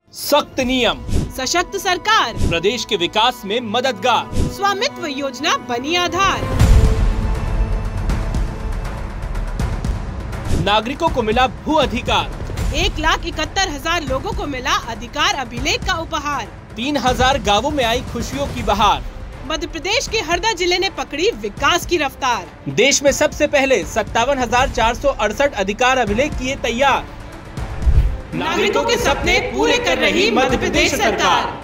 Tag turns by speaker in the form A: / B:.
A: सख्त नियम,
B: सशक्त सरकार,
A: प्रदेश के विकास में मददगार।
B: स्वामित्व योजना बनी आधार।
A: नागरिकों को मिला भू अधिकार।
B: 1,71,000 लोगों को मिला अधिकार अभिलेख का उपहार।
A: 3,000 गांवों में आई खुशियों की बहार।
B: मध्य प्रदेश के हरदा जिले ने पकड़ी विकास की रफ्तार।
A: देश में सबसे पहले 57,468 अधिकार अभिलेख किए तैयार।
B: नागरिकों के सपने पूरे कर रही मध्य प्रदेश सरकार।